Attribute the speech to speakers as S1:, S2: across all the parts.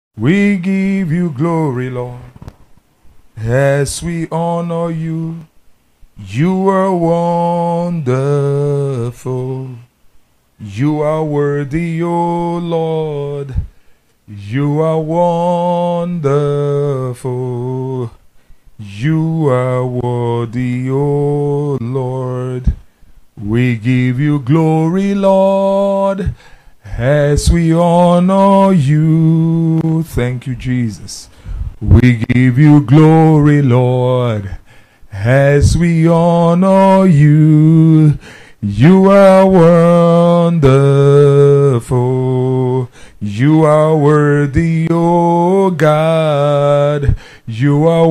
S1: We give you glory, Lord, as we honor you. You are wonderful. You are worthy, O Lord. You are wonderful. You are worthy, O Lord. We give you glory, Lord, as we honor you. Thank you, Jesus. We give you glory, Lord, as we honor you. You are wonderful. You are worthy, O God. You are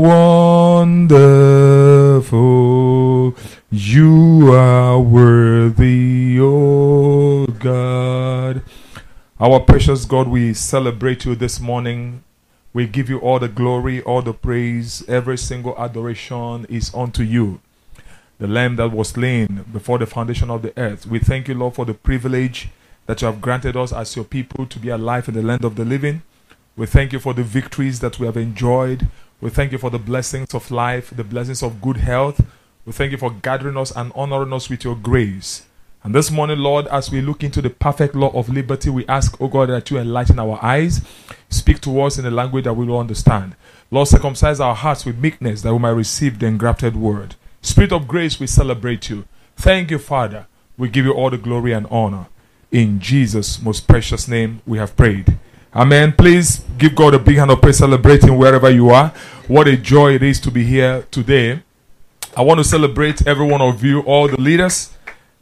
S1: wonderful. You are worthy, O God. Our precious God, we celebrate you this morning. We give you all the glory, all the praise. Every single adoration is unto you, the Lamb that was slain before the foundation of the earth. We thank you, Lord, for the privilege that you have granted us as your people to be alive in the land of the living. We thank you for the victories that we have enjoyed. We thank you for the blessings of life, the blessings of good health. We thank you for gathering us and honoring us with your grace. And this morning, Lord, as we look into the perfect law of liberty, we ask, oh God, that you enlighten our eyes, speak to us in a language that we will understand. Lord, circumcise our hearts with meekness that we might receive the engrafted word. Spirit of grace, we celebrate you. Thank you, Father. We give you all the glory and honor. In Jesus' most precious name, we have prayed. Amen. Please give God a big hand of praise, celebrating wherever you are. What a joy it is to be here today. I want to celebrate every one of you, all the leaders,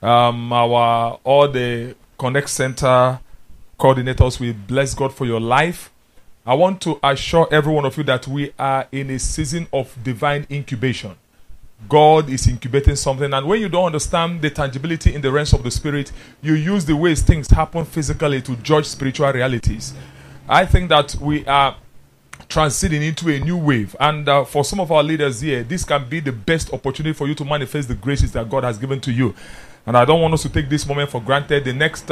S1: all the Connect Center coordinators. We bless God for your life. I want to assure every one of you that we are in a season of divine incubation. God is incubating something, and when you don't understand the tangibility in the realms of the spirit, you use the ways things happen physically to judge spiritual realities. I think that we are transiting into a new wave, and for some of our leaders here, this can be the best opportunity for you to manifest the graces that God has given to you. And I don't want us to take this moment for granted. The next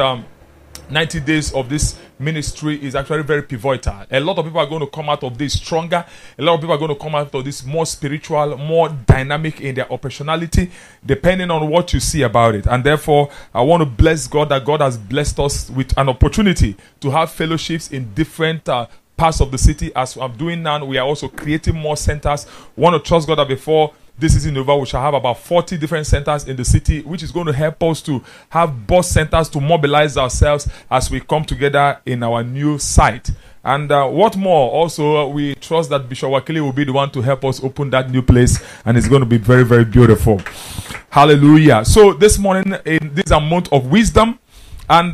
S1: 90 days of this ministry is actually very pivotal. A lot of people are going to come out of this stronger. A lot of people are going to come out of this more spiritual, more dynamic in their operationality, depending on what you see about it. And therefore, I want to bless God that God has blessed us with an opportunity to have fellowships in different parts of the city. As I'm doing now, we are also creating more centers. We want to trust God that before this is over, we shall have about 40 different centers in the city, which is going to help us to have bus centers to mobilize ourselves as we come together in our new site. And what more, also, we trust that Bishop Wakili will be the one to help us open that new place, and it's going to be very, very beautiful. Hallelujah. So this morning, this is a month of wisdom, and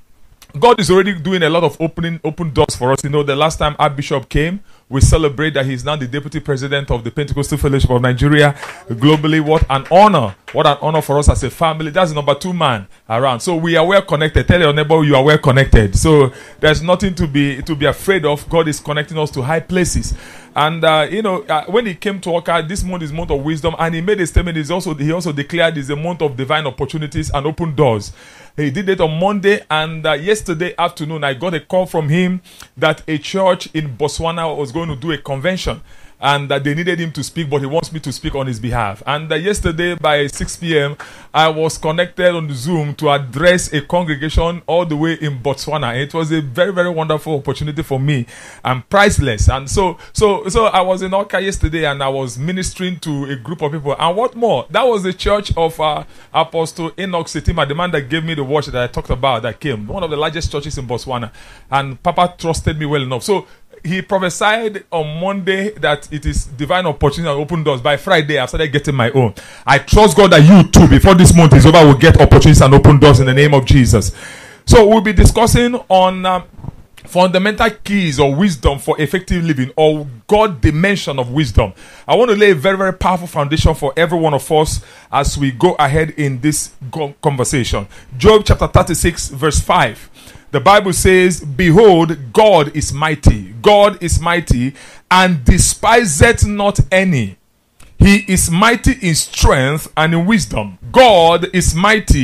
S1: God is already doing a lot of open doors for us. You know, the last time our bishop came, we celebrate that he's now the deputy president of the Pentecostal Fellowship of Nigeria globally. What an honor. What an honor for us as a family. That's the number 2 man around. So we are well connected. Tell your neighbor you are well connected. So there's nothing to be afraid of. God is connecting us to high places. And when he came to Oka, this month is month of wisdom, and he made a statement. He also declared it's a month of divine opportunities and open doors. He did it on Monday, and yesterday afternoon I got a call from him that a church in Botswana was going to do a convention, and they needed him to speak, but he wants me to speak on his behalf. And yesterday by 6 p.m. I was connected on the Zoom to address a congregation all the way in Botswana. It was a very, very wonderful opportunity for me and priceless. And so I was in Oka yesterday, and I was ministering to a group of people. And what more? That was the church of Apostle Enoch Sitima, the man that gave me the watch that I talked about that came. One of the largest churches in Botswana. And Papa trusted me well enough. So he prophesied on Monday that it is divine opportunity and open doors. By Friday, I started getting my own. I trust God that you too, before this month is over, will get opportunities and open doors in the name of Jesus. So we'll be discussing on fundamental keys or wisdom for effective living, or God dimension of wisdom. I want to lay a very, very powerful foundation for every one of us as we go ahead in this conversation. Job chapter 36 verse 5. The Bible says, behold, God is mighty. God is mighty and despiseth not any. He is mighty in strength and in wisdom. God is mighty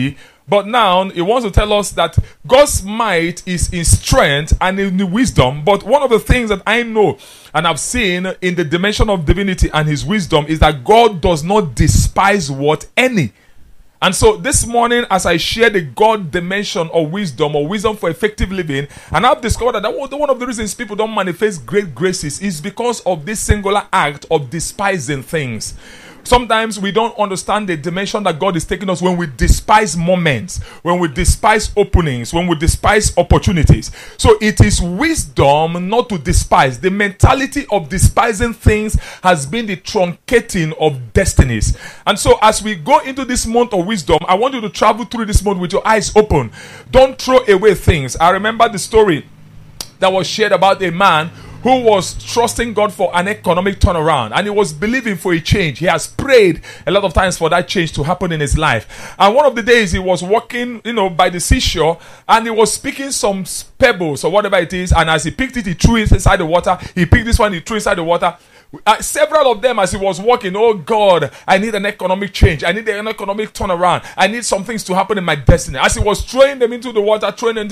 S1: But now he wants to tell us that God's might is in strength and in wisdom. But one of the things that I know and I've seen in the dimension of divinity and his wisdom is that God does not despise what any. And so this morning, as I share the God dimension of wisdom or wisdom for effective living, and I've discovered that one of the reasons people don't manifest great graces is because of this singular act of despising things. Sometimes we don't understand the dimension that God is taking us when we despise moments, when we despise openings, when we despise opportunities. So it is wisdom not to despise. The mentality of despising things has been the truncating of destinies. And so as we go into this month of wisdom, I want you to travel through this month with your eyes open. Don't throw away things. I remember the story that was shared about a man who was trusting God for an economic turnaround, and he was believing for a change. He has prayed a lot of times for that change to happen in his life. And one of the days he was walking, by the seashore, and he was picking some pebbles or whatever it is, and as he picked it, he threw it inside the water. He picked this one, he threw inside the water. Several of them, as he was walking, oh God, I need an economic change. I need an economic turnaround. I need some things to happen in my destiny. As he was throwing them into the water,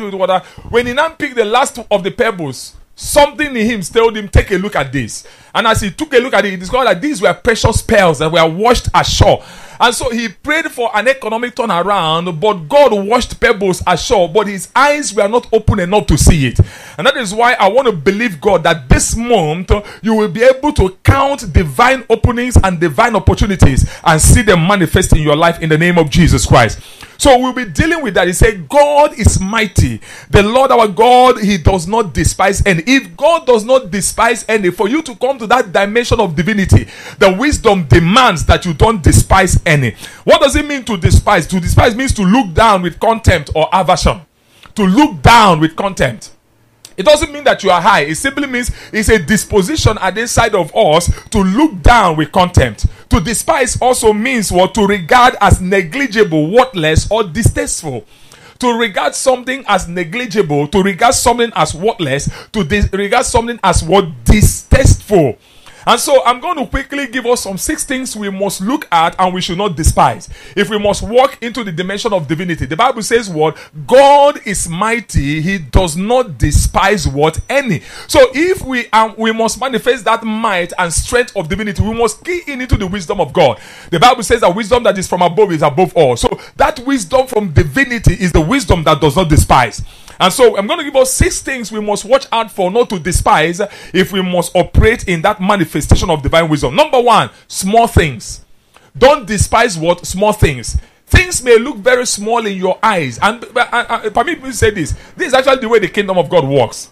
S1: when he now picked the last of the pebbles, something in him told him, take a look at this. And as he took a look at it, he discovered that these were precious pearls that were washed ashore. And so he prayed for an economic turnaround, but God washed pebbles ashore, but his eyes were not open enough to see it. And that is why I want to believe God that this month you will be able to count divine openings and divine opportunities and see them manifest in your life in the name of Jesus Christ. So we'll be dealing with that. He said, God is mighty. The Lord our God, he does not despise any. If God does not despise any, for you to come to that dimension of divinity, the wisdom demands that you don't despise any. What does it mean to despise? To despise means to look down with contempt or aversion. To look down with contempt. It doesn't mean that you are high. It simply means it's a disposition at the inside of us to look down with contempt. To despise also means what? To regard as negligible, worthless, or distasteful. To regard something as negligible, to regard something as worthless, to regard something as what? Distasteful. And so I'm going to quickly give us some 6 things we must look at and we should not despise. If we must walk into the dimension of divinity, the Bible says what? God is mighty. He does not despise what? Any. So if we must manifest that might and strength of divinity, we must key into the wisdom of God. The Bible says that wisdom that is from above is above all. So that wisdom from divinity is the wisdom that does not despise. And so I'm going to give us 6 things we must watch out for not to despise if we must operate in that manifestation of divine wisdom. Number 1, small things. Don't despise what? Small things. Things may look very small in your eyes. And permit me to say this. This is actually the way the kingdom of God works.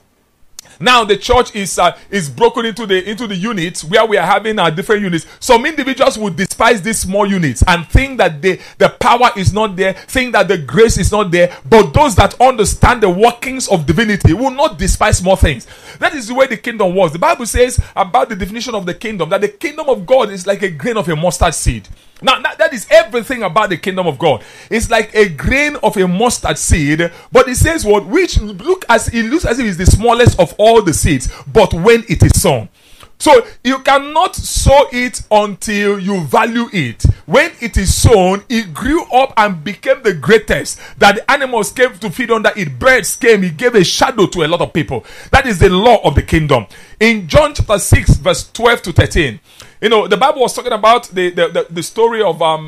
S1: Now the church is broken into the units where we are having our different units. Some individuals would despise these small units and think that the power is not there, think that the grace is not there. But those that understand the workings of divinity will not despise small things. That is the way the kingdom works. The Bible says about the definition of the kingdom that the kingdom of God is like a grain of a mustard seed. Now, that is everything about the kingdom of God. It's like a grain of a mustard seed, but it says what? Which looks as if it's the smallest of all the seeds, but when it is sown. So you cannot sow it until you value it. When it is sown, it grew up and became the greatest. That the animals came to feed under it, birds came, it gave a shadow to a lot of people. That is the law of the kingdom. In John chapter 6, verse 12 to 13, the Bible was talking about the story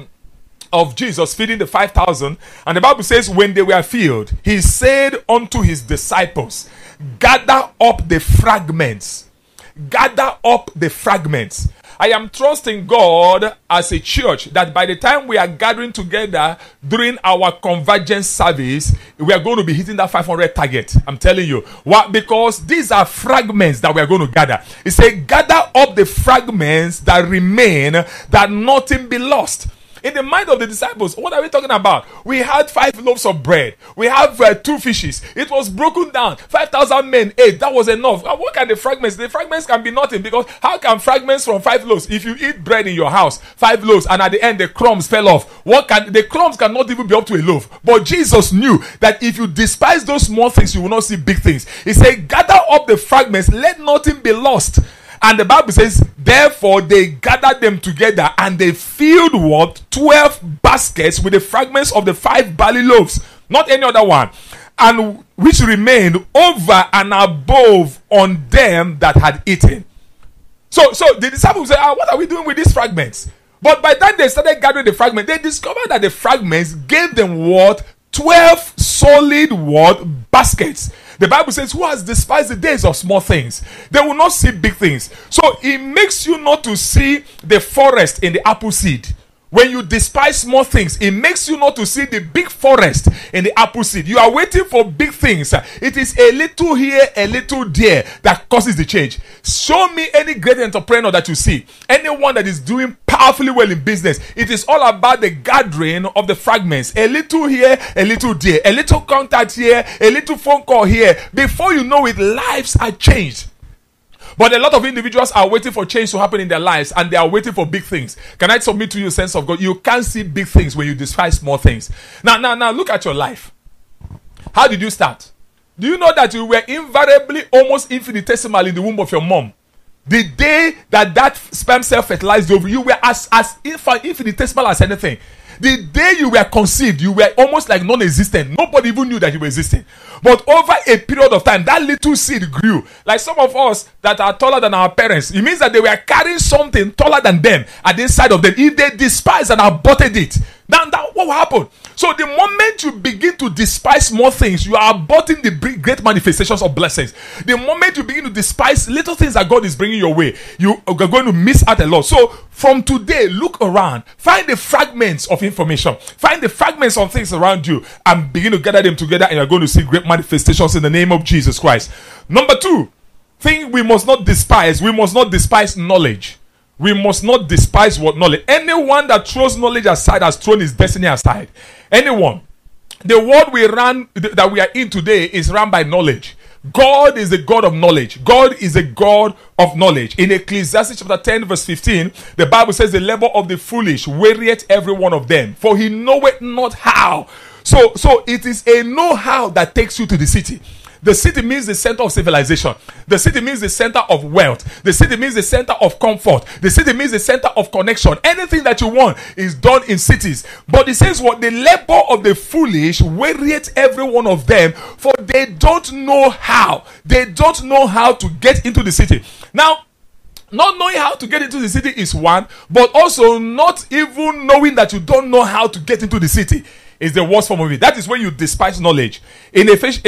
S1: of Jesus feeding the 5,000, and the Bible says when they were filled, he said unto his disciples, gather up the fragments. Gather up the fragments. I am trusting God as a church that by the time we are gathering together during our convergence service, we are going to be hitting that 500 target. I'm telling you. Why? Because these are fragments that we are going to gather. It says, gather up the fragments that remain, that nothing be lost. In the mind of the disciples, what are we talking about? We had 5 loaves of bread. We have 2 fishes. It was broken down. 5,000 men ate. That was enough. What can the fragments? The fragments can be nothing, because how can fragments from 5 loaves? If you eat bread in your house, 5 loaves, and at the end the crumbs fell off. The crumbs cannot even be up to a loaf. But Jesus knew that if you despise those small things, you will not see big things. He said, gather up the fragments. Let nothing be lost. And the Bible says, therefore they gathered them together and they filled what? 12 baskets with the fragments of the 5 barley loaves, not any other one, and which remained over and above on them that had eaten. So the disciples say, what are we doing with these fragments? But by the time they started gathering the fragments, they discovered that the fragments gave them what? 12 solid what? Baskets. The Bible says, who has despised the days of small things? They will not see big things. So it makes you not to see the forest in the apple seed. When you despise small things, it makes you not to see the big forest in the apple seed. You are waiting for big things. It is a little here, a little there that causes the change. Show me any great entrepreneur that you see. Anyone that is doing powerfully well in business. It is all about the gathering of the fragments. A little here, a little there. A little contact here, a little phone call here. Before you know it, lives are changed. But a lot of individuals are waiting for change to happen in their lives, and they are waiting for big things. Can I submit to you a sense of God? You can't see big things when you despise small things. Now, look at your life. How did you start? Do you know that you were invariably almost infinitesimal in the womb of your mom? The day that sperm cell fertilized over you, were as infinitesimal as anything. The day you were conceived, you were almost like non-existent. Nobody even knew that you were existing. But over a period of time, that little seed grew. Like some of us that are taller than our parents, it means that they were carrying something taller than them at the inside of them. If they despised and aborted it, now what will happen? So the moment you begin to despise small things, you are aborting the great manifestations of blessings. The moment you begin to despise little things that God is bringing your way, you are going to miss out a lot. So from today, look around, find the fragments of information, find the fragments of things around you, and begin to gather them together, and you're going to see great manifestations in the name of Jesus Christ. Number 2, thing we must not despise knowledge. We must not despise what knowledge. Anyone that throws knowledge aside has thrown his destiny aside. Anyone. The world that we are in today is run by knowledge. God is the God of knowledge. God is a God of knowledge. In Ecclesiastes chapter 10 verse 15, the Bible says, the labor of the foolish wearieth every one of them, for he knoweth not how. So it is a know-how that takes you to the city. The city means the center of civilization. The city means the center of wealth. The city means the center of comfort. The city means the center of connection. Anything that you want is done in cities. But it says what? The labor of the foolish wearieth every one of them, for they don't know how. They don't know how to get into the city. Now, not knowing how to get into the city is one, but also not even knowing that you don't know how to get into the city is the worst form of it. That is when you despise knowledge. In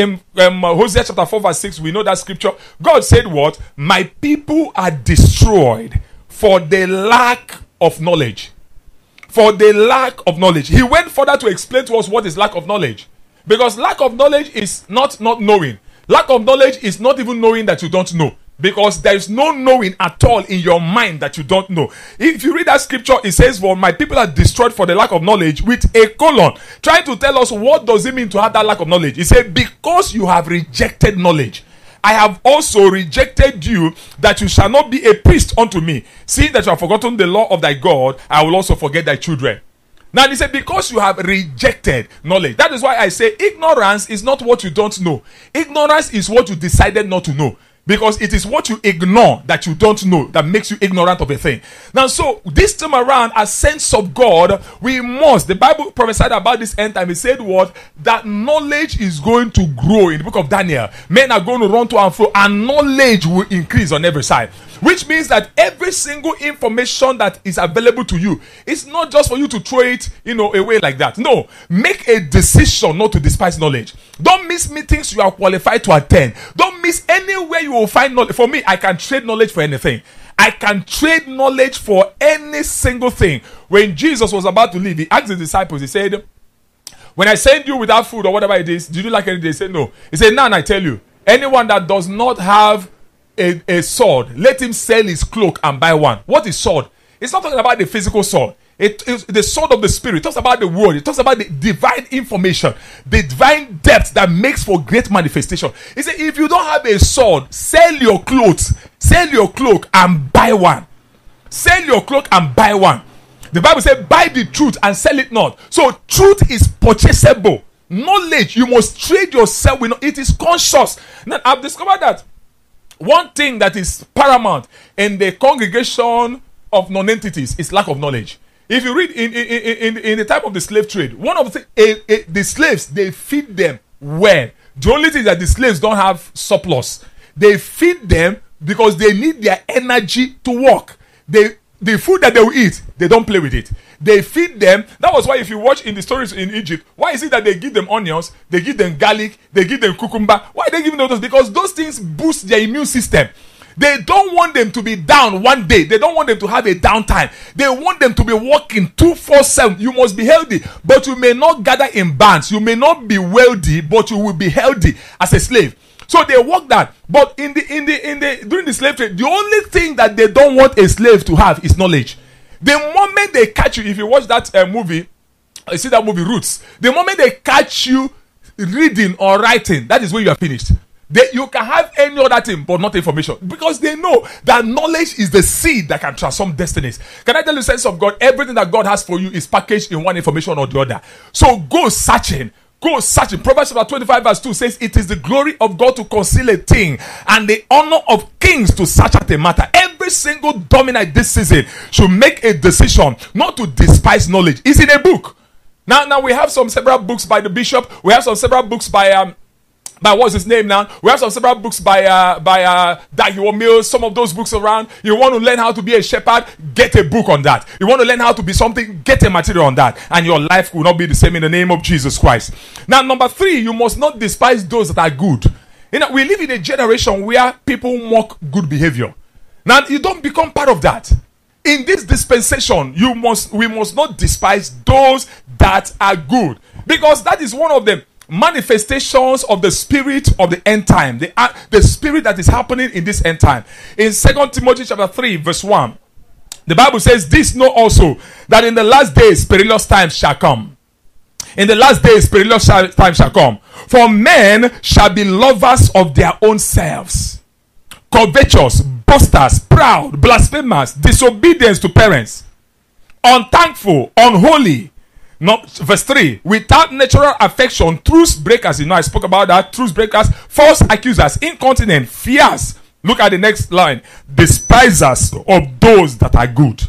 S1: Hosea chapter 4 verse 6, we know that scripture. God said what? My people are destroyed for the lack of knowledge. For the lack of knowledge. He went further to explain to us what is lack of knowledge. Because lack of knowledge is not knowing. Lack of knowledge is not even knowing that you don't know. Because there is no knowing at all in your mind that you don't know. If you read that scripture, it says, well, my people are destroyed for the lack of knowledge, with a colon, trying to tell us what does it mean to have that lack of knowledge. It said, because you have rejected knowledge, I have also rejected you, that you shall not be a priest unto me. Seeing that you have forgotten the law of thy God, I will also forget thy children. Now he said, because you have rejected knowledge. That is why I say ignorance is not what you don't know. Ignorance is what you decided not to know. Because it is what you ignore that you don't know that makes you ignorant of a thing. Now, so this time around, as saints of God, we must. The Bible prophesied about this end time. It said what? That knowledge is going to grow in the book of Daniel. Men are going to run to and fro, and knowledge will increase on every side. Which means that every single information that is available to you, it's not just for you to throw it, away like that. No, make a decision not to despise knowledge. Don't miss meetings you are qualified to attend. Don't miss anywhere you will find knowledge. For me, I can trade knowledge for anything. I can trade knowledge for any single thing. When Jesus was about to leave, he asked the disciples, he said, when I send you without food or whatever it is, did you like anything? They said no. He said, now I tell you, anyone that does not have a sword, let him sell his cloak and buy one. What is sword? It's not talking about the physical sword. It is the sword of the spirit. It talks about the word. It talks about the divine information, the divine depth that makes for great manifestation. He said, if you don't have a sword, sell your clothes, sell your cloak and buy one. Sell your cloak and buy one. The Bible said, buy the truth and sell it not. So truth is purchasable. Knowledge, you must trade yourself with. It is conscious. Now I've discovered that one thing that is paramount in the congregation of non-entities is lack of knowledge. If you read in the time of the slave trade, one of the slaves, they feed them well. The only thing is that the slaves don't have surplus. They feed them because they need their energy to work. The food that they will eat, they don't play with it. They feed them. That was why if you watch in the stories in Egypt, why is it that they give them onions, they give them garlic, they give them cucumber? Why are they giving them those? Because those things boost their immune system. They don't want them to be down one day. They don't want them to have a downtime. They want them to be working 24/7. You must be healthy, but you may not gather in bands. You may not be wealthy, but you will be healthy as a slave. So they work that. But during the slave trade, the only thing that they don't want a slave to have is knowledge. The moment they catch you, if you watch that movie, you see that movie Roots. The moment they catch you reading or writing, that is when you are finished. You can have any other thing but not information, because they know that knowledge is the seed that can transform destinies. Can I tell you, sense of God, everything that God has for you is packaged in one information or the other. So go searching. Go searching. Proverbs chapter 25 verse 2 says, it is the glory of God to conceal a thing, and the honor of kings to search out a matter. Every single dominant this season should make a decision not to despise knowledge. It's in a book. Now we have several books by the bishop. We have several books by what's his name now? We have several books by Dag Mills. Some of those books around. You want to learn how to be a shepherd? Get a book on that. You want to learn how to be something? Get a material on that, and your life will not be the same in the name of Jesus Christ. Now, number 3, you must not despise those that are good. You know, we live in a generation where people mock good behavior. Now, you don't become part of that. In this dispensation, we must not despise those that are good, because that is one of the manifestations of the spirit of the end time, the spirit that is happening in this end time. In 2 Timothy chapter 3 verse 1, the Bible says, this know also, that in the last days perilous times shall come. In the last days perilous times shall come. For men shall be lovers of their own selves, covetous, boasters, proud, blasphemers, disobedient to parents, unthankful, unholy. Verse 3, without natural affection, truce breakers. You know, I spoke about that. Truce breakers, false accusers, incontinent, fierce. Look at the next line. Despisers of those that are good.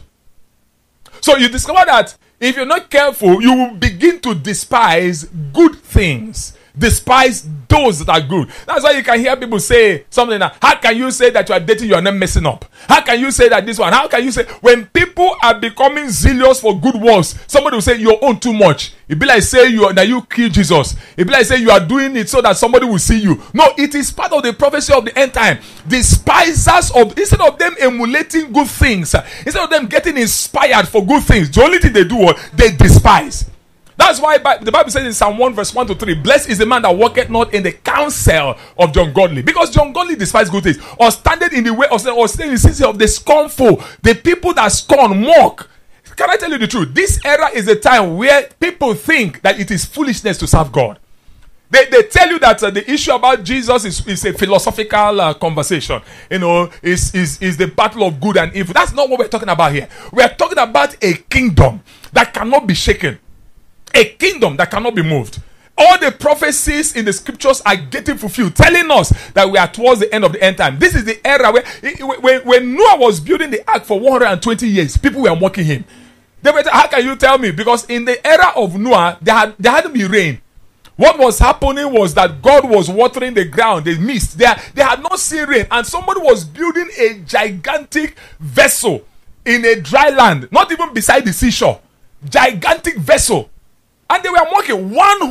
S1: So you discover that if you're not careful, you will begin to despise good things. Despise those that are good. That's why you can hear people say something like, how can you say that you are dating, you are not messing up? How can you say that this one? How can you say, when people are becoming zealous for good works, somebody will say you own too much. It be like say that you kill Jesus. It be like say you are doing it so that somebody will see you. No, it is part of the prophecy of the end time. Despisers of, instead of them emulating good things, instead of them getting inspired for good things, the only thing they do, they despise. That's why the Bible says in Psalm 1 verse 1 to 3, blessed is the man that walketh not in the counsel of the ungodly. Because the ungodly despise good things, or standeth in the way, or staying in the city of the scornful. The people that scorn, mock. Can I tell you the truth? This era is a time where people think that it is foolishness to serve God. They tell you that the issue about Jesus is a philosophical conversation. You know, is the battle of good and evil. That's not what we're talking about here. We are talking about a kingdom that cannot be shaken. A kingdom that cannot be moved. All the prophecies in the scriptures are getting fulfilled, telling us that we are towards the end of the end time. This is the era where when Noah was building the ark for 120 years, people were mocking him. They were, how can you tell me? Because in the era of Noah, there hadn't been rain. What was happening was that God was watering the ground, the mist. They had not seen rain, and somebody was building a gigantic vessel in a dry land, not even beside the seashore. Gigantic vessel. And they were mocking.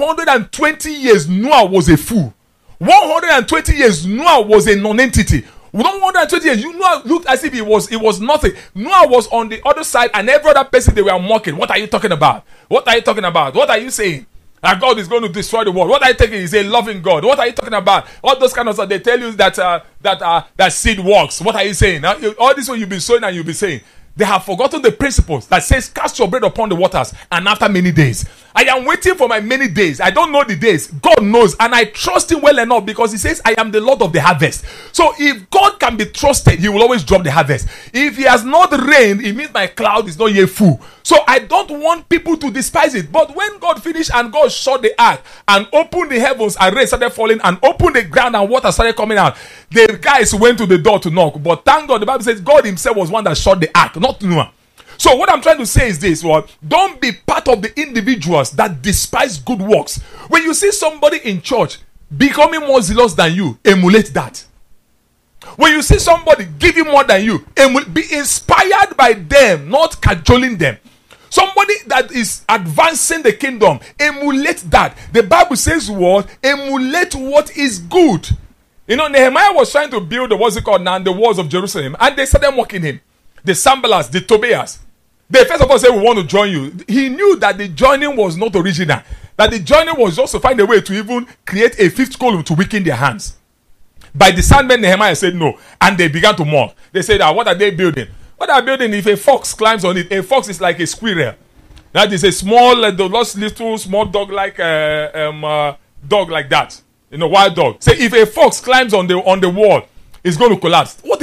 S1: 120 years Noah was a fool. 120 years Noah was a non-entity. 120 years Noah looked as if it was nothing. Noah was on the other side, and every other person they were mocking. What are you talking about? What are you talking about? What are you saying? That God is going to destroy the world. What are you taking? He's a loving God. What are you talking about? All those kind of stuff. They tell you that seed works. What are you saying? Now, all this one you've been sowing and you've been saying. They have forgotten the principles that says, cast your bread upon the waters, and after many days. I am waiting for my many days. I don't know the days. God knows. And I trust him well enough because he says, I am the Lord of the harvest. So if God can be trusted, he will always drop the harvest. If he has not rained, it means my cloud is not yet full. So I don't want people to despise it. But when God finished and God shut the ark and opened the heavens and rain started falling and opened the ground and water started coming out, the guys went to the door to knock. But thank God, the Bible says God himself was one that shut the ark, not Noah. So what I'm trying to say is this, don't be part of the individuals that despise good works. When you see somebody in church becoming more zealous than you, emulate that. When you see somebody giving more than you, be inspired by them, not cajoling them. Somebody that is advancing the kingdom, emulate that. The Bible says what? Emulate what is good. You know, Nehemiah was trying to build the walls of Jerusalem, and they started mocking him. The Sanballats, the Tobias. They first of all said, we want to join you. He knew that the joining was not original. That the joining was just to find a way to even create a fifth column to weaken their hands. By discernment, Nehemiah said no. And they began to mock. They said, what are they building? What are they building? If a fox climbs on it, a fox is like a squirrel. That is a small, little small dog like dog like that. You know, wild dog. Say if a fox climbs on the wall, it's going to collapse. What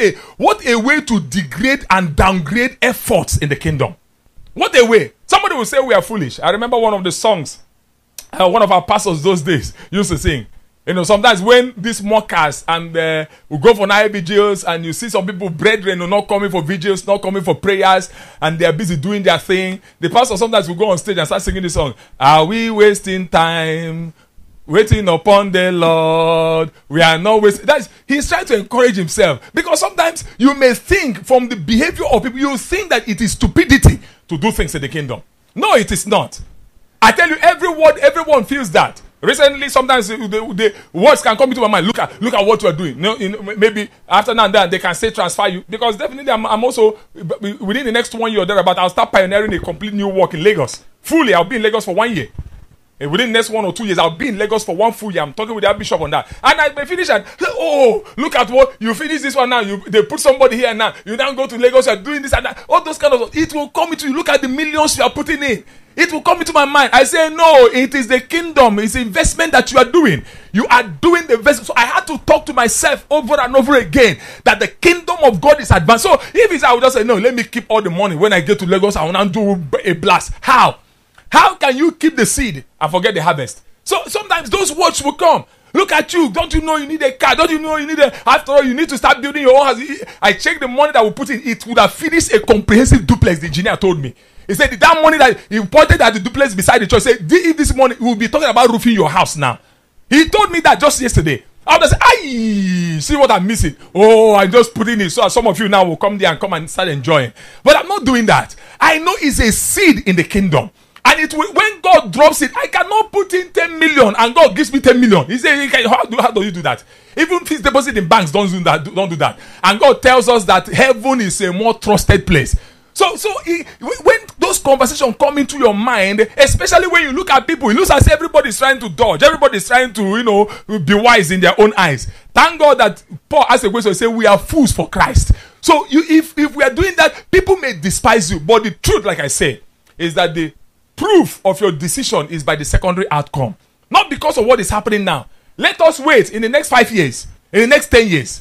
S1: a way to degrade and downgrade efforts in the kingdom. What a way. Somebody will say we are foolish. I remember one of the songs one of our pastors those days used to sing. You know, sometimes when these mockers and we go for night vigils and you see some people, brethren, are not coming for vigils, not coming for prayers, and they are busy doing their thing. The pastor sometimes will go on stage and start singing this song. Are we wasting time? Waiting upon the Lord, we are not wasting. He's trying to encourage himself, because sometimes you may think from the behavior of people, you think that it is stupidity to do things in the kingdom. No, it is not. I tell you, everyone feels that. Recently, sometimes the words can come into my mind. Look at what you are doing. Maybe after now and then they can say transfer you, because definitely I'm also within the next 1 year or thereabout, I'll start pioneering a complete new work in Lagos. Fully, I'll be in Lagos for 1 year. And within the next 1 or 2 years, I'll be in Lagos for 1 full year. I'm talking with the bishop on that. And I may finish and, look at what, you finish this one now. They put somebody here now. You now go to Lagos, you're doing this and that. All those kind of stuff. It will come into you. Look at the millions you are putting in. It will come into my mind. I say, no, it is the kingdom. It's the investment that you are doing. You are doing the investment. So I had to talk to myself over and over again that the kingdom of God is advanced. So if it's, I would just say, no, let me keep all the money. When I get to Lagos, I will now do a blast. How? How can you keep the seed and forget the harvest? So sometimes those words will come. Look at you. Don't you know you need a car? Don't you know you need after all, you need to start building your own house. I checked the money that we put in. It would have finished a comprehensive duplex, the engineer told me. He said that money that he pointed at the duplex beside the church, said, if this money, we'll be talking about roofing your house now. He told me that just yesterday. I was like, see what I'm missing. Oh, I'm just putting it so some of you now will come there and come and start enjoying. But I'm not doing that. I know it's a seed in the kingdom. And it will, when God drops it, I cannot put in 10 million and God gives me 10 million. He said, how do you do that? Even fixed deposit in banks don't do that. And God tells us that heaven is a more trusted place. So when those conversations come into your mind, especially when you look at people, it looks as if everybody's trying to dodge. Everybody's trying to, be wise in their own eyes. Thank God that Paul asked a question and said, we are fools for Christ. So if we are doing that, people may despise you. But the truth, like I say, is that the proof of your decision is by the secondary outcome, not because of what is happening now. Let us wait in the next 5 years, in the next 10 years.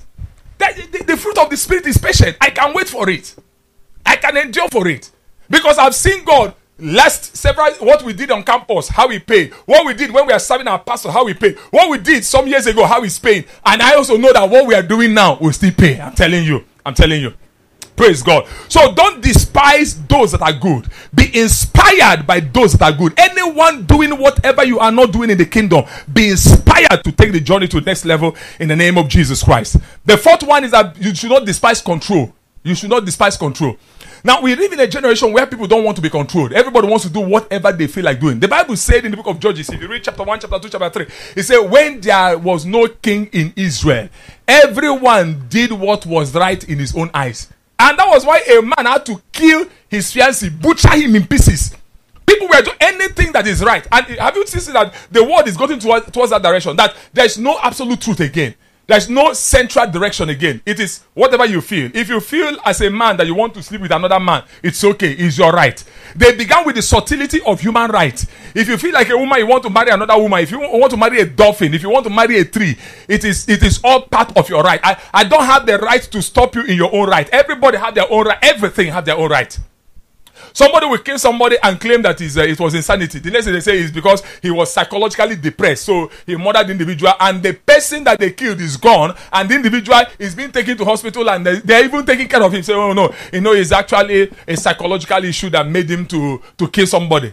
S1: The fruit of the Spirit is patient. I can wait for it. I can endure for it, because I've seen God what we did on campus, how we paid, what we did when we are serving our pastor, how we paid, what we did some years ago, how he's paying, and I also know that what we are doing now will still pay. I'm telling you. Praise God. So don't despise those that are good. Be inspired by those that are good. Anyone doing whatever you are not doing in the kingdom, be inspired to take the journey to the next level in the name of Jesus Christ. The fourth one is that you should not despise control. You should not despise control. Now, we live in a generation where people don't want to be controlled. Everybody wants to do whatever they feel like doing. The Bible said in the book of Judges, if you read chapter 1, chapter 2, chapter 3, it said, when there was no king in Israel, everyone did what was right in his own eyes. And that was why a man had to kill his fiancée, butcher him in pieces. People were doing anything that is right. And have you seen that the world is going towards that direction? That there's no absolute truth again. There's no central direction again. It is whatever you feel. If you feel as a man that you want to sleep with another man, it's okay. It's your right. They began with the subtlety of human rights. If you feel like a woman, you want to marry another woman. If you want to marry a dolphin, if you want to marry a tree, it is all part of your right. I don't have the right to stop you in your own right. Everybody have their own right. Everything have their own right. Somebody will kill somebody and claim that it was insanity. The next thing they say is because he was psychologically depressed. So he murdered the individual, and the person that they killed is gone, and the individual is being taken to hospital, and they're even taking care of him. Say, oh no, it's actually a psychological issue that made him to kill somebody.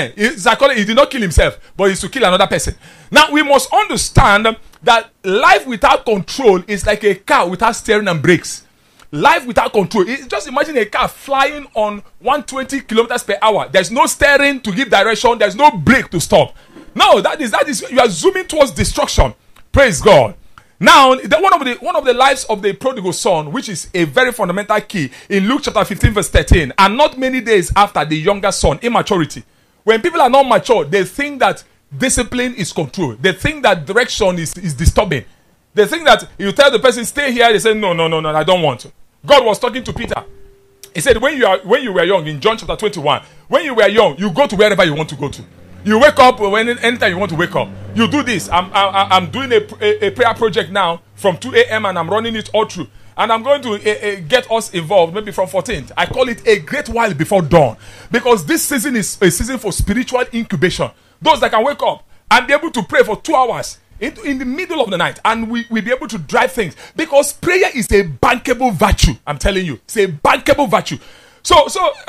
S1: He did not kill himself, but he's to kill another person. Now we must understand that life without control is like a car without steering and brakes. Life without control. Just imagine a car flying on 120 kilometers per hour. There's no steering to give direction. There's no brake to stop. No, that is you are zooming towards destruction. Praise God. Now, one of the lives of the prodigal son, which is a very fundamental key in Luke chapter 15 verse 13, and not many days after the younger son, immaturity. When people are not mature, they think that discipline is control. They think that direction is disturbing. They think that you tell the person, stay here. They say, no, I don't want to. God was talking to Peter. He said, when you were young, in John chapter 21, when you were young, you go to wherever you want to go to. You wake up anytime you want to wake up. You do this. I'm doing a prayer project now from 2 a.m. and I'm running it all through. And I'm going to get us involved maybe from 14th. I call it a great while before dawn. Because this season is a season for spiritual incubation. Those that can wake up and be able to pray for 2 hours in the middle of the night, and we be able to drive things, because prayer is a bankable virtue. I'm telling you, it's a bankable virtue. So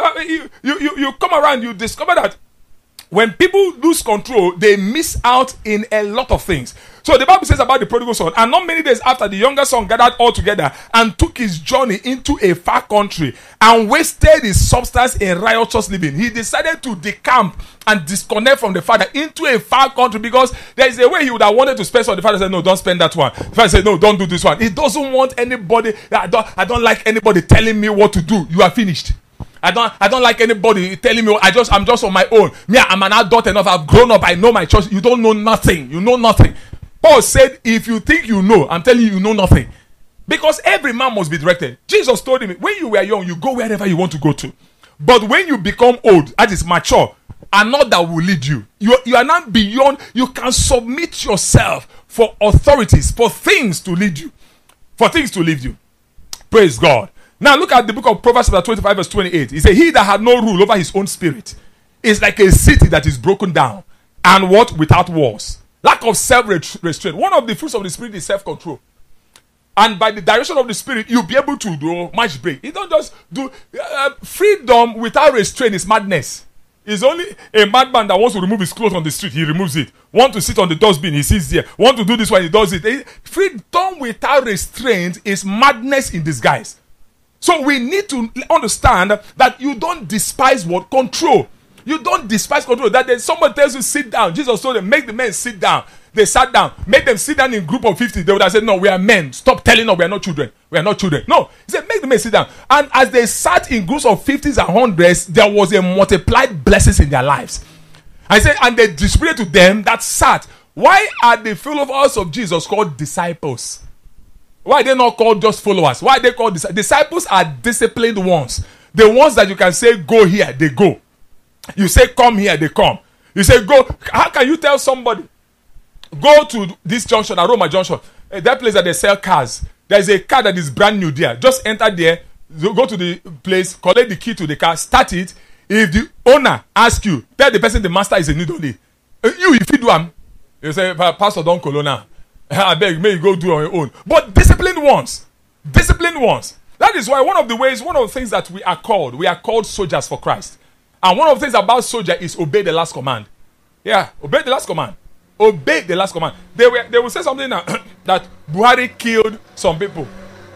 S1: you come around, you discover that when people lose control, they miss out in a lot of things. So the Bible says about the prodigal son, and not many days after, the younger son gathered all together and took his journey into a far country and wasted his substance in riotous living. He decided to decamp and disconnect from the father into a far country, because there is a way he would have wanted to spend. So the father said, no, don't spend that one. The father said, no, don't do this one. He doesn't want anybody. I don't like anybody telling me what to do. You are finished. I don't like anybody telling me I'm just on my own. Me, I'm an adult enough. I've grown up. I know my choice. You don't know nothing. You know nothing. Paul said, if you think you know, I'm telling you, you know nothing. Because every man must be directed. Jesus told him, when you were young, you go wherever you want to go to. But when you become old, that is mature, another will lead you. You are not beyond. You can submit yourself for authorities, for things to lead you. For things to lead you. Praise God. Now look at the book of Proverbs chapter 25 verse 28. He said, he that had no rule over his own spirit is like a city that is broken down, and what? Without walls. Lack of self-restraint. One of the fruits of the spirit is self-control. And by the direction of the spirit, you'll be able to do much break. You don't just do freedom without restraint is madness. It's only a madman that wants to remove his clothes on the street, he removes it. Want to sit on the dustbin, he sits there. Want to do this one, he does it. Freedom without restraint is madness in disguise. So we need to understand that you don't despise what? Control. You don't despise control. That then someone tells you sit down. Jesus told them, make the men sit down. They sat down. Make them sit down in group of 50. They would have said, no, we are men. Stop telling us we are not children. We are not children. No. He said, make the men sit down. And as they sat in groups of 50s and 100s, there was a multiplied blessings in their lives. I said, and they distributed to them that sat. Why are the followers of Jesus called disciples? Why are they not called just followers? Why are they called disciples? Disciples are disciplined ones. The ones that you can say, go here, they go. You say, come here, they come. You say, go. How can you tell somebody, go to this junction, Aroma Junction, that place that they sell cars. There's a car that is brand new there. Just enter there, go to the place, collect the key to the car, start it. If the owner asks you, tell the person the master is a need only. If you do them, you say, Pastor, don't call now. I beg, may you go do on your own. But disciplined ones. Disciplined ones. That is why one of the things that we are called soldiers for Christ. And one of the things about soldier is obey the last command. Yeah, obey the last command. Obey the last command. They will say something that Buhari killed some people.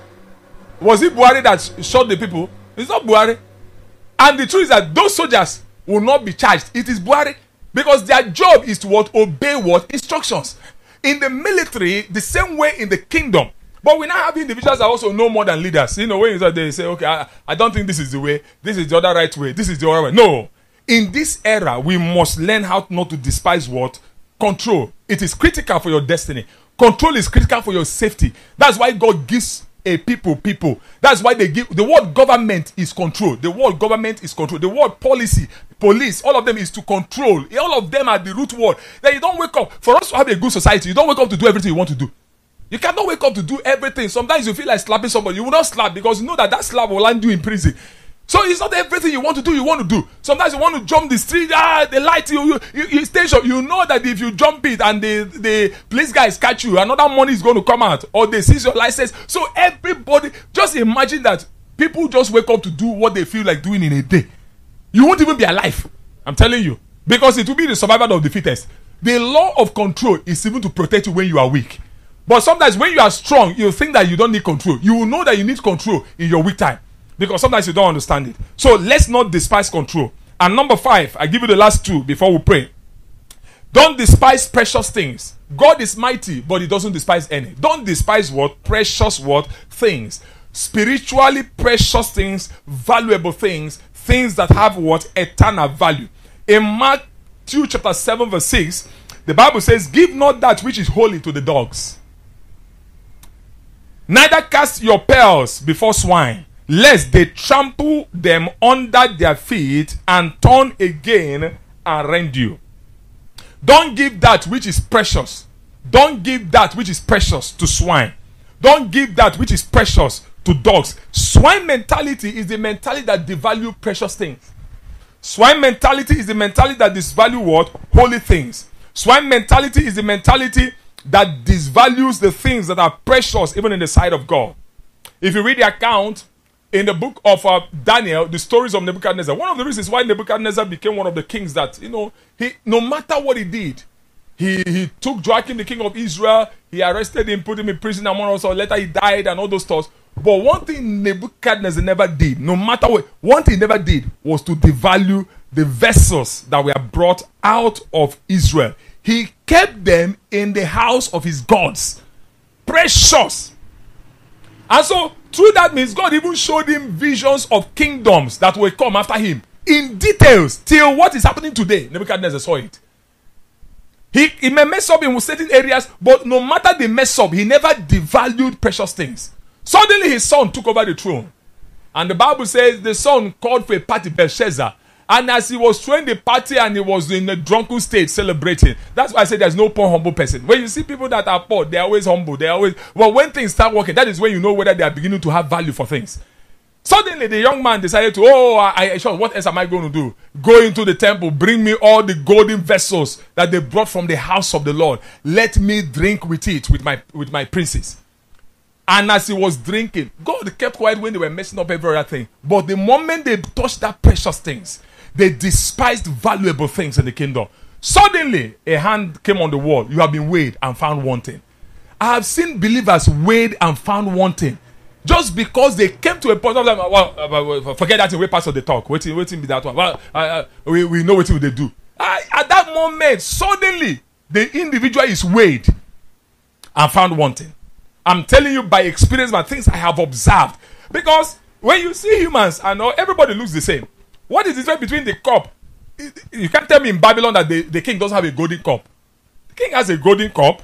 S1: Was it Buhari that shot the people? It's not Buhari. And the truth is that those soldiers will not be charged. It is Buhari. Because their job is to obey instructions. In the military, the same way in the kingdom. But we now have individuals that also know more than leaders. You know, when they say, okay, I don't think this is the way, this is the other right way, this is the other way. No. In this era, we must learn how not to despise control. It is critical for your destiny. Control is critical for your safety. That's why God gives a people. That's why they give the word government is control. The word government is control. The word policy, police, all of them is to control. All of them are the root word. Then you don't wake up. For us to have a good society, you don't wake up to do everything you want to do. You cannot wake up to do everything. Sometimes you feel like slapping somebody. You will not slap because you know that slap will land you in prison. So it's not everything you want to do. Sometimes you want to jump the street, the light, you station. You know that if you jump it and the police guys catch you, another money is going to come out or they seize your license. So everybody, just imagine that people just wake up to do what they feel like doing in a day. You won't even be alive. I'm telling you. Because it will be the survival of the fittest. The law of control is even to protect you when you are weak. But sometimes when you are strong, you think that you don't need control. You will know that you need control in your weak time. Because sometimes you don't understand it. So let's not despise control. And number 5, I give you the last 2 before we pray. Don't despise precious things. God is mighty, but he doesn't despise any. Don't despise what? Precious what? Things. Spiritually precious things, valuable things, things that have what? Eternal value. In Matthew chapter 7 verse 6, the Bible says, give not that which is holy to the dogs. Neither cast your pearls before swine, lest they trample them under their feet and turn again and rend you. Don't give that which is precious. Don't give that which is precious to swine. Don't give that which is precious to dogs. Swine mentality is the mentality that devalue precious things. Swine mentality is the mentality that disvalue what? Holy things. Swine mentality is the mentality that disvalues the things that are precious even in the sight of God. If you read the account in the book of Daniel, the stories of Nebuchadnezzar, one of the reasons why Nebuchadnezzar became one of the kings that, he, no matter what he did, he took Joachim, the king of Israel, he arrested him, put him in prison, and also later he died and all those stuff. But one thing Nebuchadnezzar never did, no matter what, one thing he never did was to devalue the vessels that were brought out of Israel. He kept them in the house of his gods. Precious. And so, through that means God even showed him visions of kingdoms that will come after him in details till what is happening today. Nebuchadnezzar saw it. He may mess up in certain areas, but no matter the mess up, he never devalued precious things. Suddenly his son took over the throne. And the Bible says the son called for a party, Belshazzar. And as he was throwing the party and he was in a drunken state celebrating, that's why I say there's no poor humble person. When you see people that are poor, they're always humble. Well, when things start working, that is when you know whether they are beginning to have value for things. Suddenly the young man decided to, what else am I going to do? Go into the temple, bring me all the golden vessels that they brought from the house of the Lord. Let me drink with it, with my princes. And as he was drinking, God kept quiet when they were messing up every other thing. But the moment they touched that precious things, they despised valuable things in the kingdom. Suddenly, a hand came on the wall. You have been weighed and found wanting. I have seen believers weighed and found wanting. Just because they came to a point of them, forget that way past of the talk. Waiting be that one. We know what they do. At that moment, suddenly, the individual is weighed and found wanting. I'm telling you by experience, by things I have observed. Because when you see humans, I know everybody looks the same. What is the difference between the cup? You can't tell me in Babylon that the king doesn't have a golden cup. The king has a golden cup.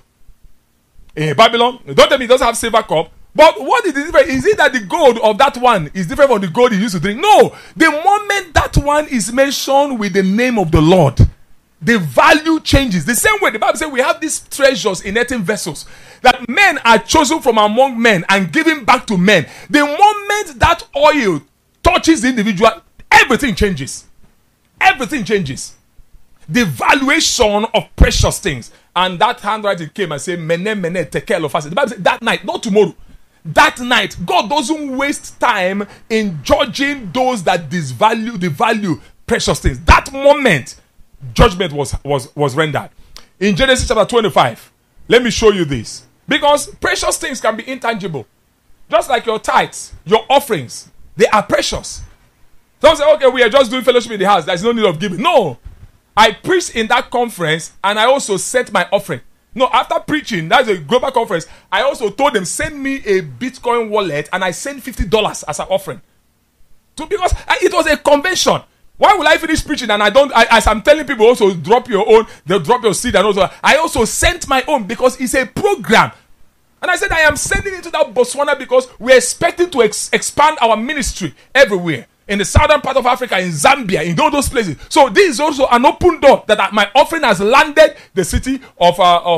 S1: In Babylon, don't tell me he doesn't have silver cup. But what is the difference? Is it that the gold of that one is different from the gold he used to drink? No. The moment that one is mentioned with the name of the Lord, the value changes. The same way the Bible says we have these treasures in earthen vessels that men are chosen from among men and given back to men. The moment that oil touches the individual, everything changes. Everything changes. The valuation of precious things. And that handwriting came and said, Mene, mene, tekel of us. The Bible said that night, not tomorrow. That night, God doesn't waste time in judging those that devalue precious things. That moment, judgment was rendered. In Genesis chapter 25, let me show you this. Because precious things can be intangible. Just like your tithes, your offerings, they are precious. Some say, okay, we are just doing fellowship in the house. There's no need of giving. No. I preached in that conference and I also sent my offering. No, after preaching, that's a global conference, I also told them, send me a Bitcoin wallet and I sent $50 as an offering. Because it was a convention. Why will I finish preaching and as I'm telling people also drop your own, they'll drop your seed, and also I also sent my own because it's a program. And I said I am sending it to that Botswana because we're expecting to expand our ministry everywhere. In the southern part of Africa, in Zambia, in all those places. So this is also an open door that my offering has landed the city of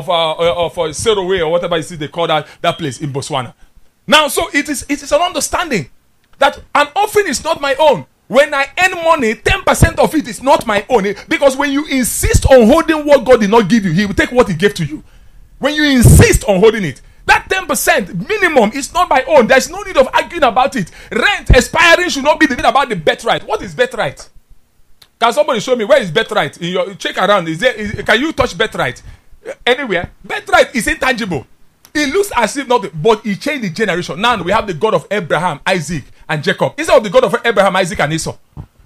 S1: Serowe or whatever they call that place in Botswana. Now, so it is an understanding that an offering is not my own. When I earn money, 10% of it is not my own. Because when you insist on holding what God did not give you, He will take what He gave to you. When you insist on holding it, that 10% minimum is not my own. There's no need of arguing about it. Rent expiring should not be the thing about the birthright. What is birthright? Can somebody show me where is birthright? Check around. Can you touch birthright? Anywhere? Birthright is intangible. It looks as if not, but He changed the generation. Now we have the God of Abraham, Isaac, and Jacob. Instead of the God of Abraham, Isaac, and Esau.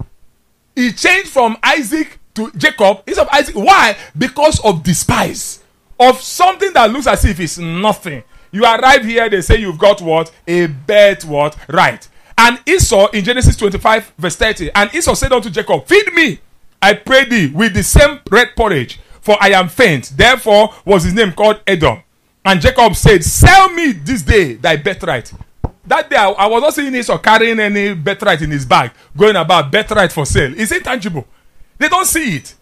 S1: He changed from Isaac to Jacob instead of Isaac. Why? Because of despise. Of something that looks as if it's nothing. You arrive here, they say you've got what? A birth what? Right. And Esau in Genesis 25 verse 30. And Esau said unto Jacob, feed me, I pray thee, with the same red porridge, for I am faint. Therefore was his name called Edom. And Jacob said, sell me this day thy birthright. That day I was not seeing Esau carrying any birthright in his bag, going about birthright for sale. It's intangible. They don't see it.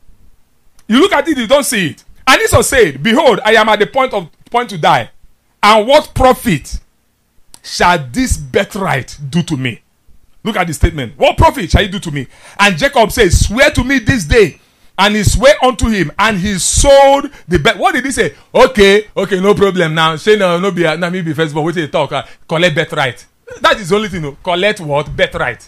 S1: You look at it, you don't see it. And Esau said, behold, I am at the point to die. And what profit shall this birthright do to me? Look at the statement. What profit shall he do to me? And Jacob says, swear to me this day. And he swore unto him, and he sold the birth. What did he say? Okay, no problem now. Say no me be first, but wait till you talk. Collect birthright. That is the only thing. Collect what? Birthright.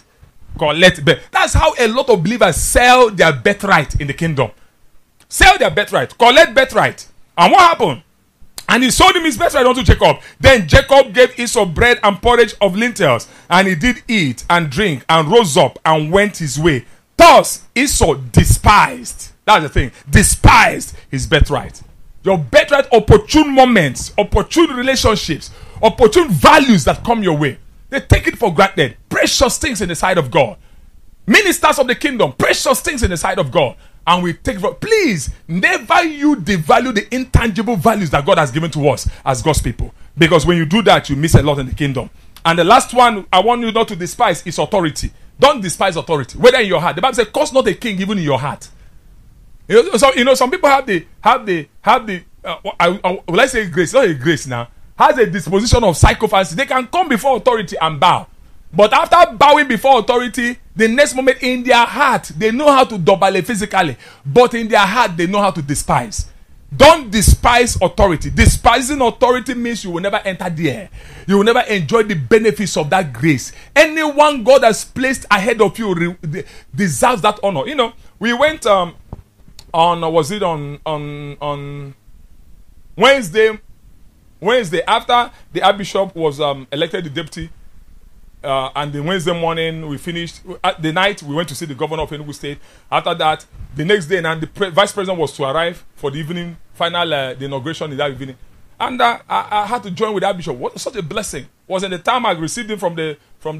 S1: That's how a lot of believers sell their birthright in the kingdom. Sell their birthright. Collect birthright. And what happened? And he sold him his birthright unto Jacob. Then Jacob gave Esau bread and porridge of lentils, and he did eat and drink and rose up and went his way. Thus Esau despised. That's the thing. Despised his birthright. Your birthright, opportune moments, opportune relationships, opportune values that come your way. They take it for granted. Precious things in the sight of God. Ministers of the kingdom, precious things in the sight of God. And we take, please, never you devalue the intangible values that God has given to us as God's people. Because when you do that, you miss a lot in the kingdom. And the last one I want you not to despise is authority. Don't despise authority, whether in your heart. The Bible says, curse not a king even in your heart. Some people have will I say grace? Not a grace now. Has a disposition of sycophancy. They can come before authority and bow. But after bowing before authority, the next moment in their heart, they know how to double physically. But in their heart, they know how to despise. Don't despise authority. Despising authority means you will never enter there. You will never enjoy the benefits of that grace. Anyone God has placed ahead of you deserves that honor. We went on Wednesday after the Archbishop was elected the deputy. And the Wednesday morning we finished. At the night we went to see the governor of Enugu State. After that, the next day, and the vice president was to arrive for the evening final, the inauguration in that evening. And I had to join with that bishop. What such a blessing! Was in the time I received him from the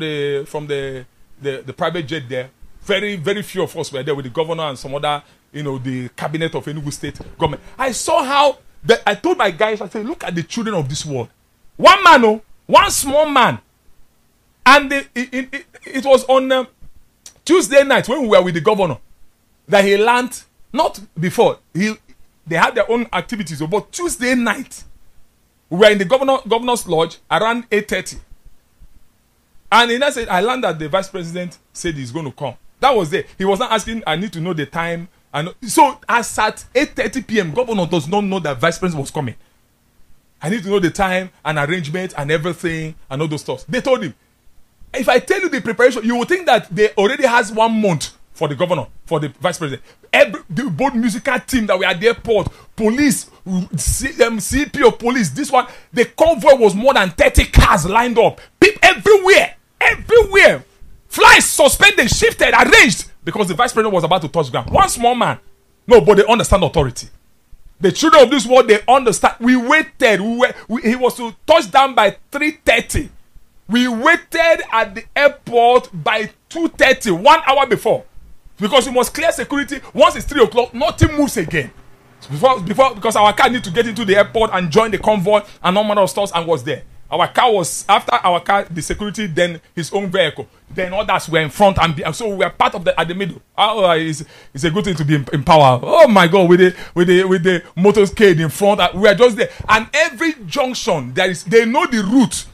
S1: private jet there. Very, very few of us were there with the governor and some other, the cabinet of Enugu State government. I saw how I told my guys, I said, look at the children of this world. One man, one small man. And it was on Tuesday night when we were with the governor that he learned, not before, they had their own activities, but Tuesday night, we were in the governor's lodge around 8:30. And he said, I learned that the vice president said he's going to come. That was it. He was not asking, I need to know the time. And so as at 8:30 p.m., governor does not know that vice president was coming. I need to know the time and arrangement and everything and all those stuff. They told him, if I tell you the preparation, you will think that they already has 1 month for the governor, for the vice president. The both musical team that were at the airport, police, CP of police, this one, the convoy was more than 30 cars lined up. People everywhere. Flights suspended, shifted, arranged, because the vice president was about to touch ground. One small man. No, but they understand authority. The children of this world, they understand. We waited. He was to touch down by 3:30. We waited at the airport by 2:30, 1 hour before. Because we must clear security. Once it's 3 o'clock, nothing moves again. Because our car need to get into the airport and join the convoy and all manner of stores and was there. Our car was, after our car, the security, then his own vehicle. Then others were in front and so we were part of at the middle. It's a good thing to be in power. Oh my God, with the motorcade in front, we are just there. And every junction, they know the route.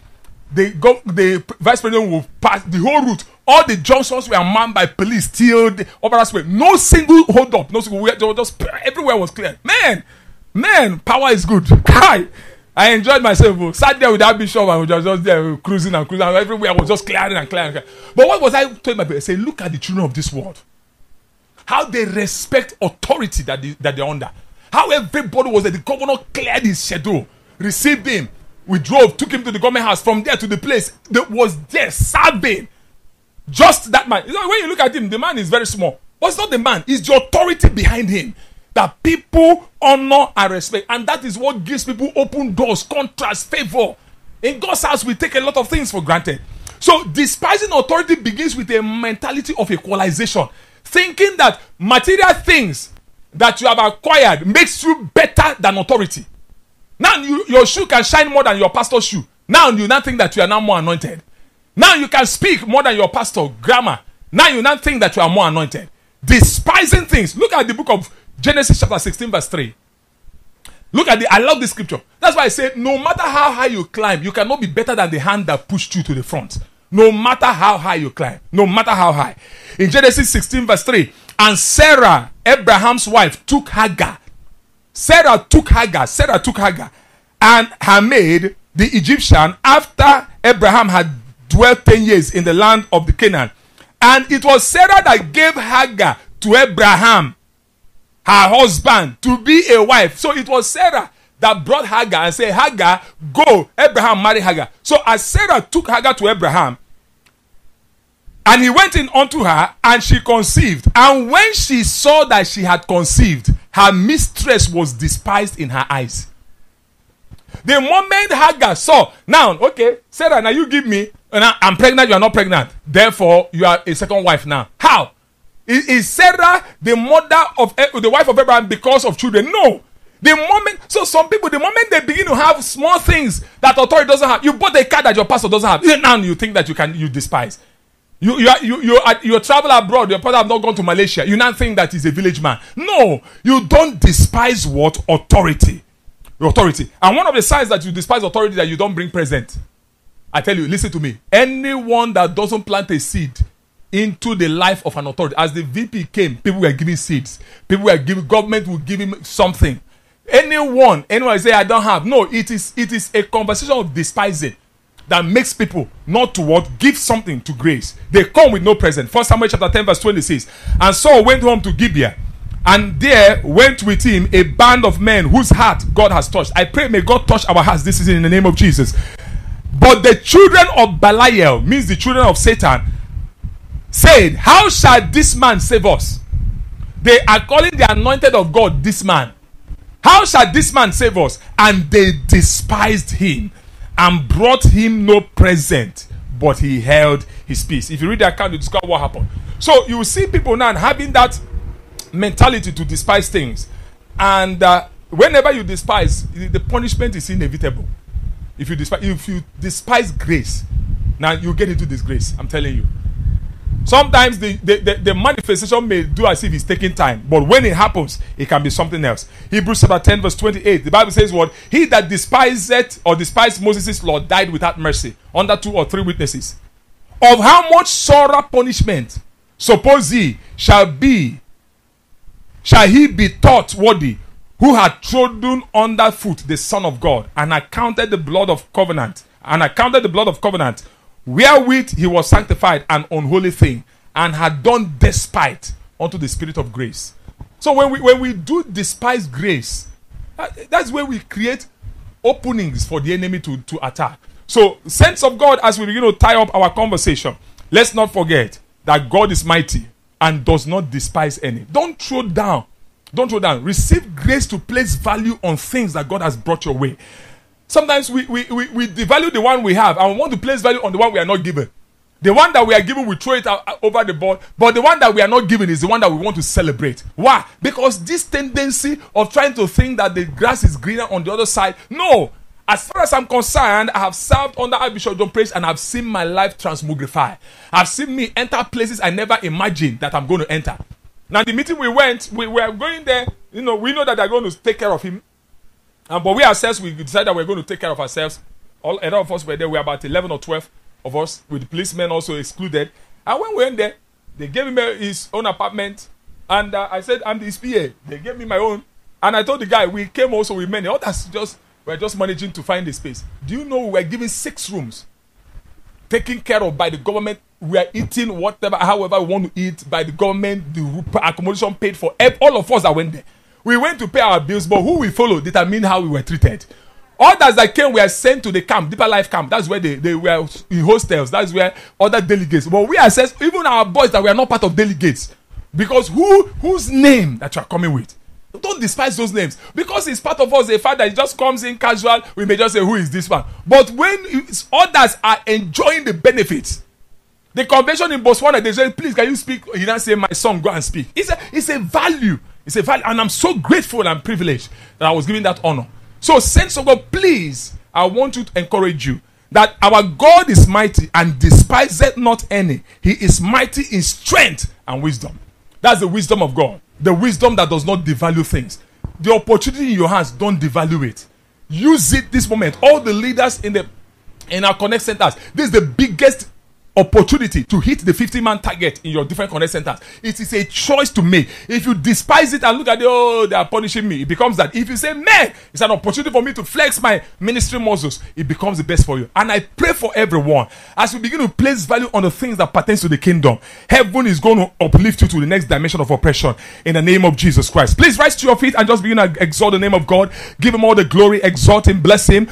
S1: The vice president will pass the whole route. All the junctions were manned by police till the others were. No single hold up. No single. Just everywhere was clear. Man, power is good. I enjoyed myself. Sat there with that bishop and we were just there cruising and cruising. Everywhere was just clearing and clearing. But what was I telling my parents? Say, look at the children of this world. How they respect authority that they're under. How everybody was there. The governor cleared his schedule, received him. We drove, took him to the government house. From there to the place that was there serving. Just that man. You know, when you look at him, the man is very small. But it's not the man, it's the authority behind him that people honor and respect. And that is what gives people open doors, contrast, favor. In God's house, we take a lot of things for granted. So despising authority begins with a mentality of equalization. Thinking that material things that you have acquired makes you better than authority. Now your shoe can shine more than your pastor's shoe. Now you now think that you are now more anointed. Now you can speak more than your pastor, grammar. Now you now think that you are more anointed. Despising things. Look at the book of Genesis chapter 16 verse 3. Look at I love this scripture. That's why I say no matter how high you climb, you cannot be better than the hand that pushed you to the front. No matter how high you climb. No matter how high. In Genesis 16 verse 3. And Sarah, Abraham's wife, took Hagar. Sarah took Hagar and her maid, the Egyptian, after Abraham had dwelt 10 years in the land of the Canaan. And it was Sarah that gave Hagar to Abraham, her husband, to be a wife. So it was Sarah that brought Hagar and said, Hagar, go. Abraham marry Hagar. So as Sarah took Hagar to Abraham, and he went in unto her, and she conceived. And when she saw that she had conceived, her mistress was despised in her eyes. The moment Hagar saw, now, okay, Sarah, now you give me, and I'm pregnant, you are not pregnant. Therefore, you are a second wife now. How? Is Sarah the mother of the wife of Abraham because of children? No. So some people, the moment they begin to have small things that authority doesn't have, you bought a car that your pastor doesn't have, now you think that you despise. You travel abroad, your father have not gone to Malaysia, you now think that he's a village man. No, you don't despise what? Authority. Authority. And one of the signs that you despise authority that you don't bring present. I tell you, listen to me. Anyone that doesn't plant a seed into the life of an authority, as the VP came, people were giving seeds. People were giving, government will give him something. Anyone say I don't have. No, it is a conversation of despising that makes people not to what? Give something to grace. They come with no present. 1 Samuel chapter 10 verse 20 says, and Saul went home to Gibeah, and there went with him a band of men whose heart God has touched. I pray may God touch our hearts this season in the name of Jesus. But the children of Belial, means the children of Satan, said, how shall this man save us? They are calling the anointed of God this man. How shall this man save us? And they despised him and brought him no present, but he held his peace. If you read the account, you discover what happened. So you see people now having that mentality to despise things. And whenever you despise, the punishment is inevitable. If you despise grace, now you get into disgrace. I'm telling you. Sometimes the manifestation may do as if it's taking time, but when it happens, it can be something else. Hebrews chapter 10 verse 28, the Bible says what? He that despised Moses' law died without mercy, under 2 or 3 witnesses. Of how much sorrow punishment, suppose ye, shall he be thought worthy, who had trodden under foot the Son of God, and accounted the blood of covenant, wherewith he was sanctified, an unholy thing, and had done despite unto the Spirit of grace. So when we do despise grace, that's where we create openings for the enemy to attack. So, saints of God, as we begin to tie up our conversation, let's not forget that God is mighty and does not despise any. Don't throw down. Receive grace to place value on things that God has brought your way. Sometimes we devalue the one we have and we want to place value on the one we are not given. The one that we are giving, we throw it out over the board. But the one that we are not giving is the one that we want to celebrate. Why? Because this tendency of trying to think that the grass is greener on the other side. No. As far as I'm concerned, I have served under Archbishop John Praise and I've seen my life transmogrify. I've seen me enter places I never imagined that I'm going to enter. Now, the meeting we went, we were going there. We know that they're going to take care of him. But we ourselves, we decided that we're going to take care of ourselves. A lot of us were there. We were about 11 or 12 of us, with the policemen also excluded. And when we went there, they gave him his own apartment. And I said, I'm the PA. They gave me my own. And I told the guy, we came also with many. Others we're just managing to find the space. Do you know we were given 6 rooms, taken care of by the government? We are eating however we want to eat by the government. The accommodation paid for all of us that went there. We went to pay our bills, but who we followed determined how we were treated. Others that came were sent to the camp, Deeper Life Camp. That's where they were in hostels. That's where other delegates. But we assess even our boys that were not part of delegates. Because whose name that you are coming with? Don't despise those names. Because it's part of us, a father just comes in casual, we may just say, who is this one? But when others are enjoying the benefits, the convention in Botswana, they say, please, can you speak? He didn't say, my son, go and speak. It's a value. It's a value. And I'm so grateful and privileged that I was given that honor. So, saints of God, please, I want to encourage you that our God is mighty and despiseth not any. He is mighty in strength and wisdom. That's the wisdom of God. The wisdom that does not devalue things. The opportunity in your hands, don't devalue it. Use it this moment. All the leaders in our Connect centers, this is the biggest opportunity to hit the 50-man target in your different Connect centers. It is a choice to make. If you despise it and look at it, they are punishing me, it becomes that. If you say, man, it's an opportunity for me to flex my ministry muscles, it becomes the best for you. And I pray for everyone, as we begin to place value on the things that pertains to the kingdom, heaven is going to uplift you to the next dimension of oppression in the name of Jesus Christ. Please rise to your feet and just begin to exalt the name of God. Give him all the glory, exalt him, bless him.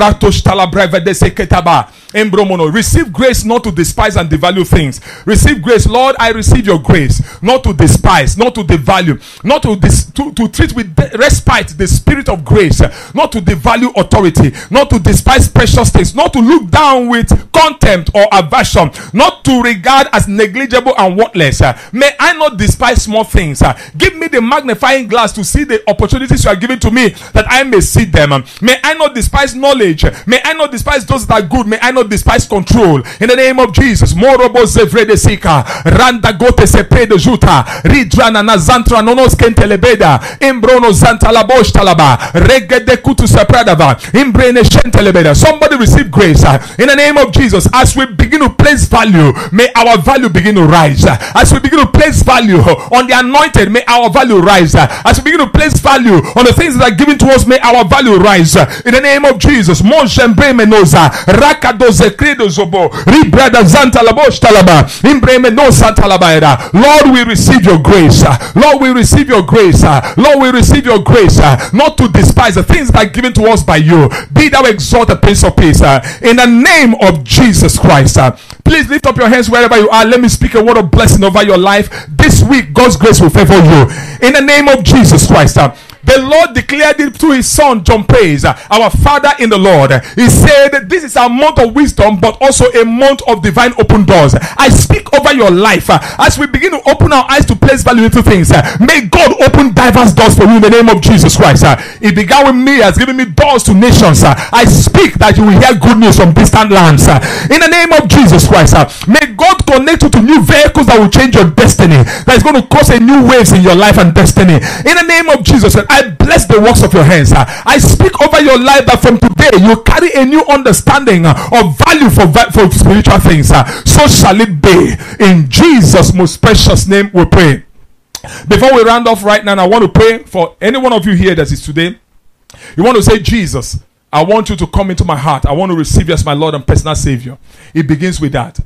S1: Receive grace not to despise and devalue things. Receive grace. Lord, I receive your grace not to despise, not to devalue, not to treat with respite the spirit of grace, not to devalue authority, not to despise precious things, not to look down with contempt or aversion, not to regard as negligible and worthless. May I not despise small things. Give me the magnifying glass to see the opportunities you are giving to me, that I may see them. May I not despise knowledge. May I not despise those that are good. May I not despise control. In the name of Jesus. Morobo zevrede sika randa gote seprede juta ridrana nazantra nonos kentelebeda imbrono zantalabosh talaba regede kutu sepradava imbrene shentelebeda. Somebody receive grace in the name of Jesus. As we begin to place value, may our value begin to rise. As we begin to place value on the anointed, may our value rise. As we begin to place value on the things that are given to us, may our value rise in the name of Jesus. Mon jembre menoza rakadoze credo zobo ribrada zantalabosh talaba imbreme no santalabaida. Lord, we receive your grace. Lord, we receive your grace. Lord, we receive your grace. Not to despise the things that are given to us by you. Be thou exalted, Prince of Peace. In the name of Jesus Christ. Please lift up your hands wherever you are. Let me speak a word of blessing over your life. This week, God's grace will favor you. In the name of Jesus Christ. The Lord declared it through his son John Praise, our Father in the Lord. He said this is a month of wisdom, but also a month of divine open doors. I speak over your life as we begin to open our eyes to place value into things. May God open diverse doors for you in the name of Jesus Christ. It began with me, has given me doors to nations. I speak that you will hear good news from distant lands. In the name of Jesus Christ, may God connect you to new vehicles that will change your destiny. That is going to cause a new waves in your life and destiny. In the name of Jesus, I bless the works of your hands. I speak over your life that from today you carry a new understanding of value for spiritual things. So shall it be. In Jesus' most precious name we pray. Before we round off right now, I want to pray for any one of you here that is today. You want to say, Jesus, I want you to come into my heart. I want to receive you as my Lord and personal Savior. It begins with that.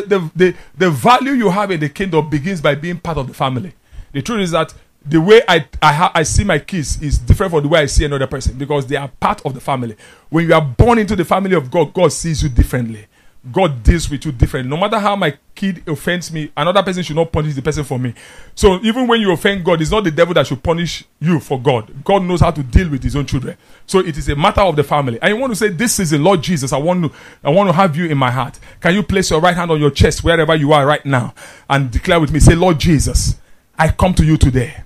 S1: The value you have in the kingdom begins by being part of the family. The truth is that the way I see my kids is different from the way I see another person, because they are part of the family. When you are born into the family of God, God sees you differently. God deals with you differently. No matter how my kid offends me, another person should not punish the person for me. So even when you offend God, it's not the devil that should punish you for God. God knows how to deal with his own children. So it is a matter of the family. And you want to say, this is the Lord Jesus. I want to have you in my heart. Can you place your right hand on your chest wherever you are right now and declare with me? Say, Lord Jesus, I come to you today,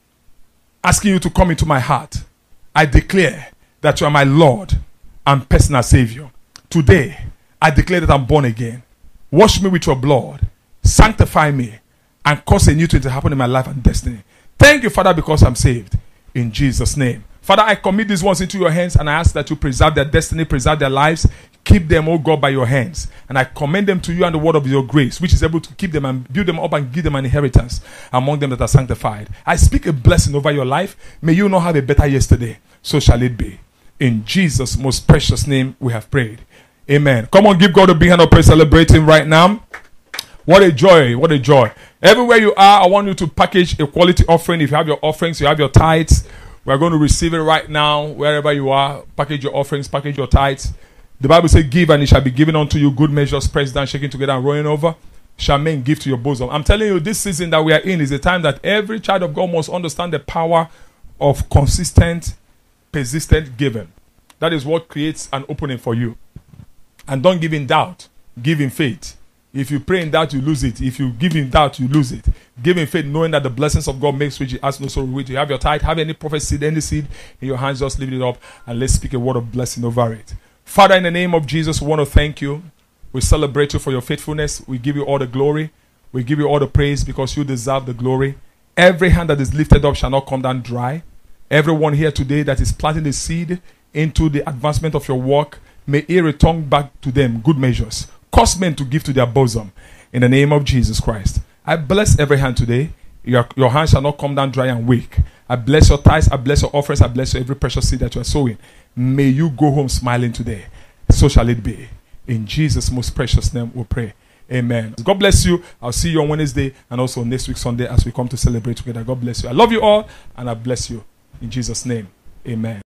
S1: asking you to come into my heart. I declare that you are my Lord and personal Savior. Today, I declare that I'm born again. Wash me with your blood. Sanctify me. And cause a new thing to happen in my life and destiny. Thank you, Father, because I'm saved. In Jesus' name. Father, I commit these ones into your hands and I ask that you preserve their destiny, preserve their lives. Keep them, oh God, by your hands. And I commend them to you and the word of your grace, which is able to keep them and build them up and give them an inheritance among them that are sanctified. I speak a blessing over your life. May you not have a better yesterday. So shall it be. In Jesus' most precious name we have prayed. Amen. Come on, give God a big hand of praise, celebrating right now. What a joy. What a joy. Everywhere you are, I want you to package a quality offering. If you have your offerings, you have your tithes. We're going to receive it right now. Wherever you are, package your offerings, package your tithes. The Bible says, give and it shall be given unto you. Good measures, pressed down, shaking together and rolling over. Shall men give to your bosom. I'm telling you, this season that we are in is a time that every child of God must understand the power of consistent, persistent giving. That is what creates an opening for you. And don't give in doubt. Give in faith. If you pray in doubt, you lose it. If you give in doubt, you lose it. Give in faith, knowing that the blessings of God makes rich, has no sorrow with you. Have your tithe, have any prophet seed, any seed in your hands, just leave it up and let's speak a word of blessing over it. Father, in the name of Jesus, we want to thank you. We celebrate you for your faithfulness. We give you all the glory. We give you all the praise because you deserve the glory. Every hand that is lifted up shall not come down dry. Everyone here today that is planting the seed into the advancement of your work, may it return back to them good measures. Cause men to give to their bosom in the name of Jesus Christ. I bless every hand today. Your hand shall not come down dry and weak. I bless your tithes. I bless your offerings. I bless every precious seed that you are sowing. May you go home smiling today. So shall it be. In Jesus' most precious name we pray. Amen. God bless you. I'll see you on Wednesday and also next week Sunday as we come to celebrate together. God bless you. I love you all and I bless you. In Jesus' name. Amen.